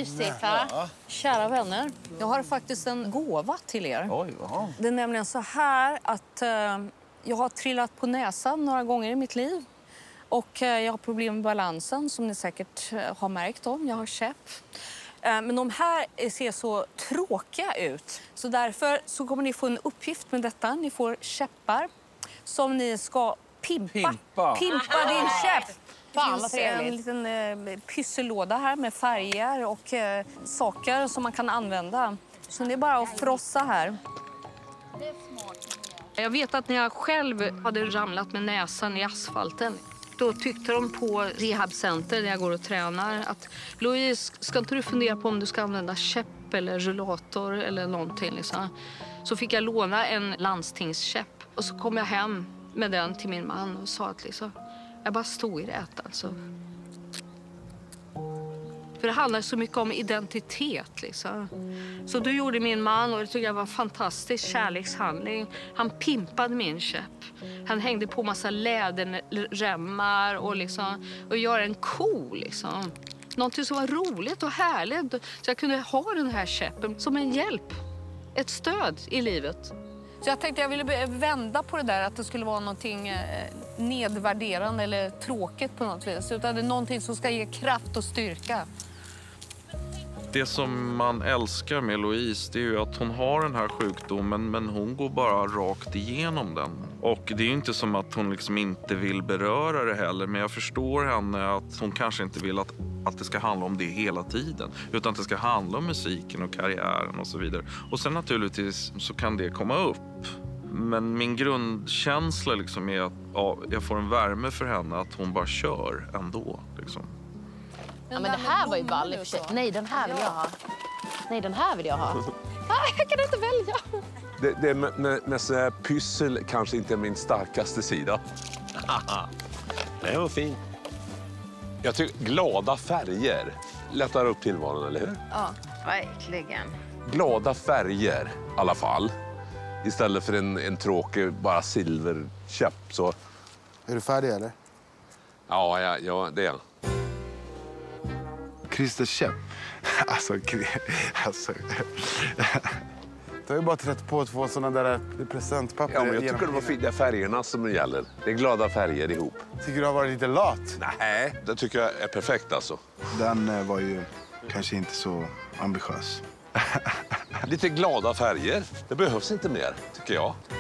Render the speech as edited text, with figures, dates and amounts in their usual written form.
mysigt, va? Ja. Kära vänner, jag har faktiskt en gåva till er. Oj, ja. Det är nämligen så här att jag har trillat på näsan några gånger i mitt liv. Och jag har problem med balansen, som ni säkert har märkt om. Jag har käpp. Men de här ser så tråkiga ut. Så därför så kommer ni få en uppgift med detta. Ni får käppar som ni ska pimpa din käpp. Fan, vad Det finns trevligt. en liten pyssellåda här med färger och saker som man kan använda. Så det är bara att frossa här. Jag vet att när jag själv hade ramlat med näsan i asfalten, då tyckte de på rehabcenter där jag går och tränar att Louise, ska inte du fundera på om du ska använda käpp eller rullator eller någonting liksom. Så fick jag låna en landstingskäpp och så kom jag hem med den till min man och sa att liksom, jag bara stod i det alltså. För det handlar så mycket om identitet liksom. Så då gjorde min man, och det tycker jag var en fantastisk kärlekshandling. Han pimpade min käpp. Han hängde på massa läderremmar och liksom, och göra en cool liksom. Någonting som var roligt och härligt. Så jag kunde ha den här käppen som en hjälp. Ett stöd i livet. Så jag tänkte jag ville vända på det där, att det skulle vara någonting nedvärderande eller tråkigt på något vis. Utan det är någonting som ska ge kraft och styrka. Det som man älskar med Louise, det är ju att hon har den här sjukdomen, men hon går bara rakt igenom den. Och det är ju inte som att hon liksom inte vill beröra det heller, men jag förstår henne att hon kanske inte vill att det ska handla om det hela tiden, utan att det ska handla om musiken och karriären och så vidare. Och sen naturligtvis så kan det komma upp. Men min grundkänsla liksom är att jag får en värme för henne, att hon bara kör ändå liksom. Ja, men det här var ju ball i och för sig. Nej, den här vill jag ha. Nej, den här vill jag ha. Jag kan inte välja. Det med så här pyssel kanske inte är min starkaste sida. Det var fint. Jag tycker glada färger lättar upp tillvaron, eller hur? Ja, verkligen. Glada färger i alla fall. Istället för en tråkig bara silverkäpp så. Är du färdig eller? Ja, det är jag. Christer Käpp. Alltså. Du har ju bara trätt på 2 sådana där presentpapper. Ja, men jag tycker det var fint. Det är färgerna som gäller. Det är glada färger ihop. Tycker du har varit lite lat? Nej, det tycker jag är perfekt alltså. Den var ju kanske inte så ambitiös. Lite glada färger. Det behövs inte mer, tycker jag.